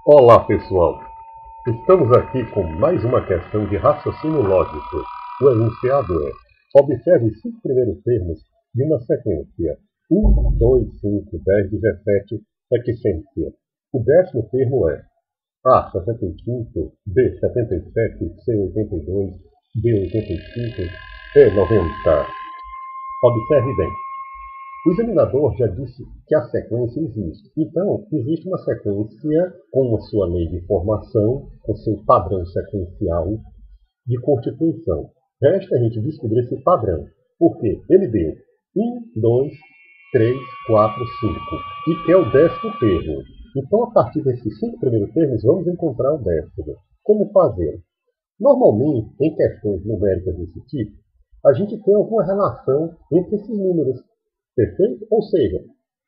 Olá, pessoal! Estamos aqui com mais uma questão de raciocínio lógico. O enunciado é: observe os 5 primeiros termos de uma sequência 1, 2, 5, 10, 17, sequência. O 10º termo é A, 65, B, 77, C, 82, D, 85, E, 90. Observe bem. O examinador já disse que a sequência existe. Então, existe uma sequência com a sua lei de formação, com seu padrão sequencial de constituição. Resta a gente descobrir esse padrão. Por quê? Ele deu 1, 2, 3, 4, 5. E que é o 10º termo. Então, a partir desses 5 primeiros termos, vamos encontrar o 10º. Como fazer? Normalmente, em questões numéricas desse tipo, a gente tem alguma relação entre esses números. Perfeito? Ou seja,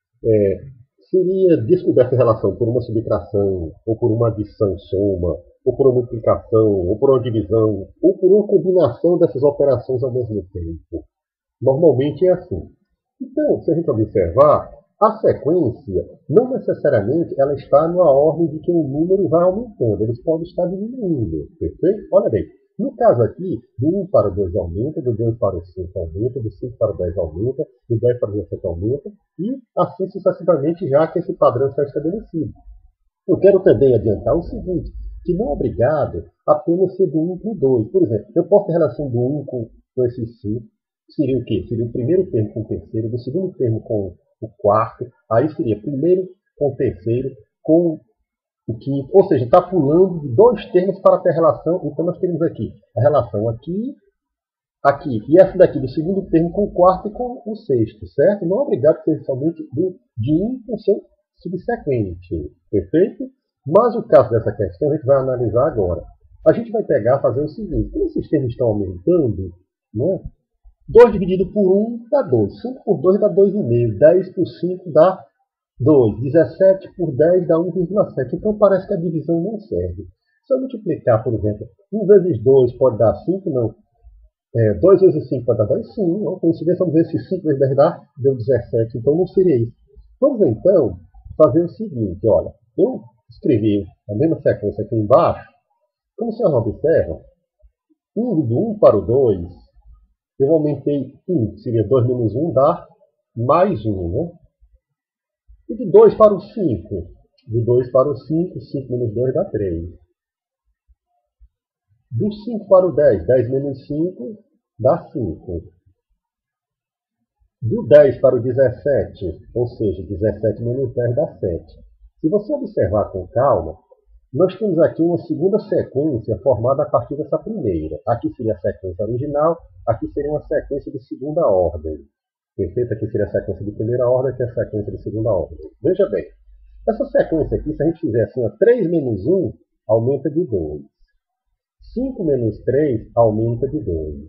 seria descoberta a relação por uma subtração, ou por uma adição soma, ou por uma multiplicação, ou por uma divisão, ou por uma combinação dessas operações ao mesmo tempo. Normalmente é assim. Então, se a gente observar, a sequência não necessariamente ela está numa ordem de que o número vai aumentando, eles podem estar diminuindo, perfeito? Olha bem, no caso aqui, do 1 para o 2 aumenta, do 2 para o 5 aumenta, do 5 para o 10 aumenta, do 10 para o 17 aumenta, e assim sucessivamente, já que esse padrão está estabelecido. Eu quero também adiantar o seguinte, que não é obrigado apenas ser do 1 para o 2. Por exemplo, eu posso ter relação do 1 com esse 5, seria o quê? Seria o primeiro termo com o terceiro, do segundo termo com o quarto, aí seria primeiro com o terceiro, com o quinto, ou seja, está pulando de 2 termos para ter relação. Então nós temos aqui a relação aqui, aqui, e essa daqui do segundo termo com o quarto e com o sexto, certo? Não é obrigado a ser somente de um com seu subsequente, perfeito? Mas o caso dessa questão a gente vai analisar agora. A gente vai pegar e fazer o seguinte: como esses termos estão aumentando, né? 2 dividido por 1 dá 2, 5 por 2 dá 2,5, 10 por 5 dá 2, 17 por 10 dá 1,7. Então parece que a divisão não serve. Se eu multiplicar, por exemplo, 1 vezes 2 pode dar 5, não. 2 vezes 5 pode dar 10, sim. Não, coincidência, vamos ver se 5 vezes 10 deu 17. Então não seria isso. Vamos então fazer o seguinte, olha. Eu escrevi a mesma sequência aqui embaixo. Como vocês observam, do 1 para o 2, eu aumentei 1, seria 2 menos 1 dá mais 1, né? E de 2 para o 5, de 2 para o 5, 5 menos 2 dá 3. Do 5 para o 10, 10 menos 5 dá 5. Do 10 para o 17, ou seja, 17 menos 10 dá 7. Se você observar com calma, nós temos aqui uma segunda sequência formada a partir dessa primeira. Aqui seria a sequência original, aqui seria uma sequência de segunda ordem. Perfeito? Aqui seria a sequência de primeira ordem, aqui é a sequência de segunda ordem. Veja bem, essa sequência aqui, se a gente fizer assim, ó, 3 menos 1 aumenta de 2. 5 menos 3 aumenta de 2.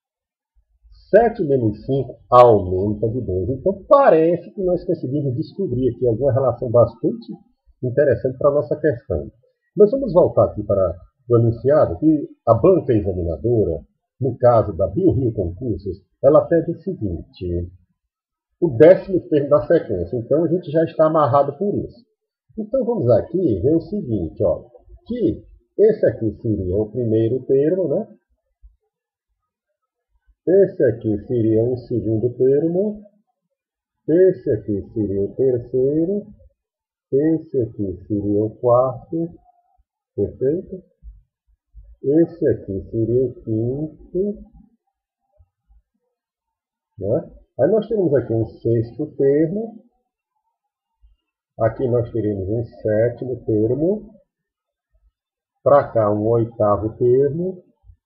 7 menos 5 aumenta de 2. Então parece que nós conseguimos descobrir aqui alguma relação bastante interessante para a nossa questão. Mas vamos voltar aqui para o enunciado, que a banca examinadora, no caso da BioRio Concursos, ela pede o seguinte: o 10º termo da sequência. Então a gente já está amarrado por isso. Então vamos aqui ver o seguinte, ó, que esse aqui seria o primeiro termo, né? Esse aqui seria o segundo termo, esse aqui seria o terceiro, esse aqui seria o quarto, perfeito? Esse aqui seria o quinto, né? Aí nós temos aqui um sexto termo, aqui nós teremos um sétimo termo, para cá um oitavo termo,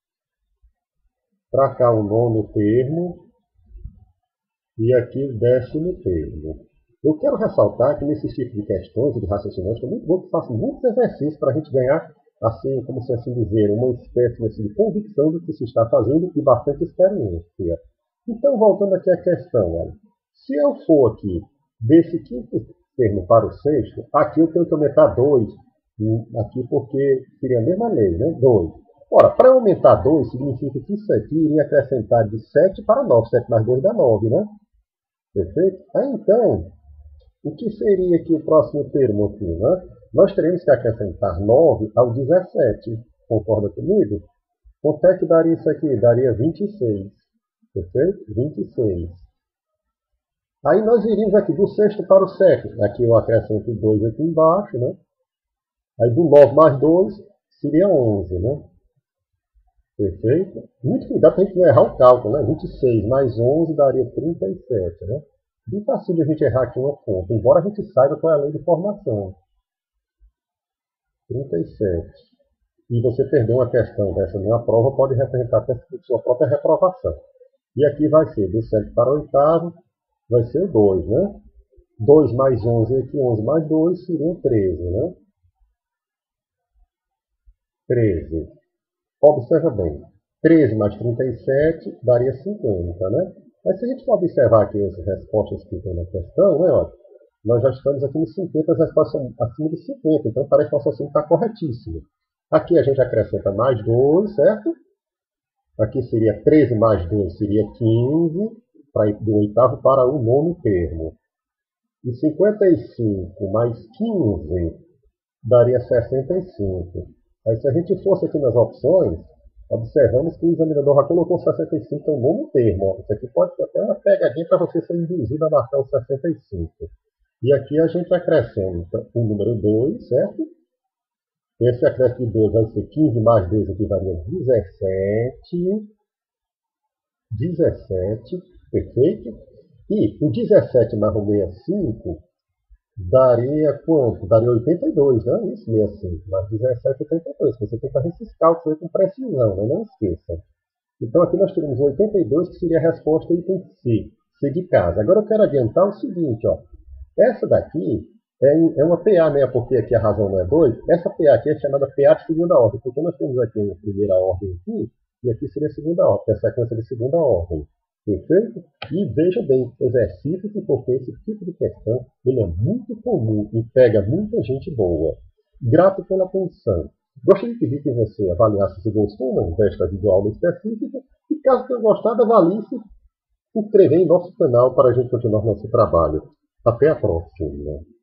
para cá um nono termo, e aqui o 10º termo. Eu quero ressaltar que nesses tipos de questões de raciocínio lógico é muito bom que façam muitos exercícios para a gente ganhar, assim, como se assim dizer, uma espécie assim, de convicção do que se está fazendo e bastante experiência. Então, voltando aqui à questão, olha, se eu for aqui desse quinto termo para o sexto, aqui eu tenho que aumentar 2, aqui porque seria a mesma lei, né? 2. Ora, para aumentar 2, significa que isso aqui iria acrescentar de 7 para 9. 7 mais 2 dá 9, né? Perfeito? Aí, então, o que seria aqui o próximo termo aqui, né? nós teremos que acrescentar 9 ao 17. Concorda comigo? Quanto é que daria isso aqui? Daria 26. Perfeito? 26. Aí nós iríamos aqui do sexto para o sétimo. Aqui eu acrescento 2 aqui embaixo, né? Aí do 9 mais 2 seria 11, né? Perfeito? Muito cuidado para a gente não errar o cálculo, né? 26 mais 11 daria 37, né? Bem fácil de a gente errar aqui uma conta, embora a gente saiba qual é a lei de formação. 37. E você perdeu uma questão dessa numa prova, pode representar até sua própria reprovação. E aqui vai ser do sétimo para o oitavo, vai ser o 2, né? 2 mais 11 aqui, 11 mais 2 seriam 13, né? 13. Observa bem. 13 mais 37 daria 50, né? Mas se a gente for observar aqui as respostas que tem na questão, né, ó, nós já estamos aqui nos 50, as respostas são acima de 50, então parece que o raciocínio está corretíssimo. Aqui a gente acrescenta mais 2, certo? Aqui seria 13 mais 2 seria 15, para ir do oitavo para o nono termo. E 55 mais 15 daria 65. Aí se a gente fosse aqui nas opções, observamos que o examinador já colocou 65 no nono termo. Isso aqui pode ser até uma pegadinha para você ser induzido a marcar o 65. E aqui a gente acrescenta o número 2, certo? Esse acréscimo de 2 vai ser 15 mais 2 aqui daria 17. 17, perfeito? E o 17 mais o 65 daria quanto? Daria 82, não é isso? 65 mais 17, 82. Você tem que fazer esses cálculos aí com precisão, né? Não esqueça. Então aqui nós temos 82, que seria a resposta item C, C de casa. Agora eu quero adiantar o seguinte, ó. Essa daqui é uma PA, né? Porque aqui a razão não é 2. Essa PA aqui é chamada PA de segunda ordem, porque nós temos aqui a primeira ordem aqui, e aqui seria a segunda ordem, que é a sequência de segunda ordem. Perfeito? E veja bem, exercite-se porque esse tipo de questão ele é muito comum e pega muita gente boa. Grato pela atenção. Gostaria de pedir que você avaliasse se gostou ou não desta videoaula específica e caso tenha gostado, avalie-se e se inscrever em nosso canal para a gente continuar nosso trabalho. Até a próxima.